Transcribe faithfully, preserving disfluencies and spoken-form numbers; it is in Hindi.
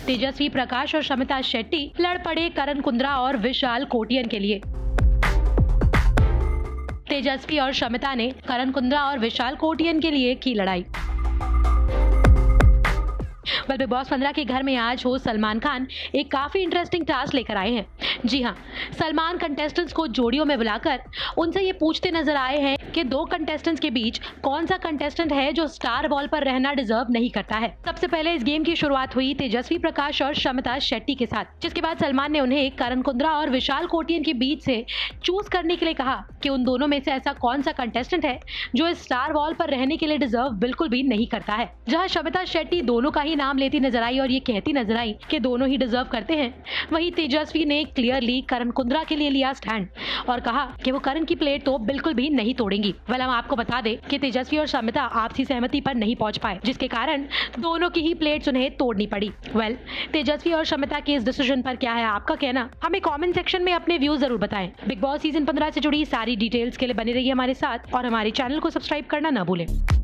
तेजस्वी प्रकाश और शमिता शेट्टी लड़ पड़े करण कुंद्रा और विशाल कोटियन के लिए। तेजस्वी और शमिता ने करण कुंद्रा और विशाल कोटियन के लिए की लड़ाई। बिग बॉस पंद्रह के घर में आज होस्ट सलमान खान एक काफी इंटरेस्टिंग टास्क लेकर आए हैं। जी हाँ, सलमान कंटेस्टेंट्स को जोड़ियों में बुलाकर उनसे ये पूछते नजर आए हैं कि दो कंटेस्टेंट्स के बीच कौन सा कंटेस्टेंट है जो स्टार वॉल पर रहना डिजर्व नहीं करता है। सबसे पहले इस गेम की शुरुआत हुई तेजस्वी प्रकाश और शमिता शेट्टी के साथ, जिसके बाद सलमान ने उन्हें करण कुंद्रा और विशाल कोटियन के बीच से चूज करने के लिए कहा कि उन दोनों में से ऐसा कौन सा कंटेस्टेंट है जो इस स्टार वॉल पर रहने के लिए डिजर्व बिल्कुल भी नहीं करता है। जहाँ शमिता शेट्टी दोनों का ही नाम लेती नजर आई और ये कहती नजर आई कि दोनों ही डिजर्व करते हैं, वहीं तेजस्वी ने क्लियरली करण कुंद्रा के लिए लिया स्टैंड और कहा कि वो करण की प्लेट तो बिल्कुल भी नहीं तोड़ेंगी। वेल, हम आपको बता दें कि तेजस्वी और शमिता आपसी सहमति पर नहीं पहुंच पाए, जिसके कारण दोनों की ही प्लेट्स उन्हें तोड़नी पड़ी। वेल, तेजस्वी और शमिता के इस डिसीजन पर क्या है आपका कहना, हमें कमेंट सेक्शन में अपने व्यूज जरूर बताएं। बिग बॉस सीजन पंद्रह से जुड़ी सारी डिटेल्स के लिए बने रहिए हमारे साथ और हमारे चैनल को सब्सक्राइब करना न भूलें।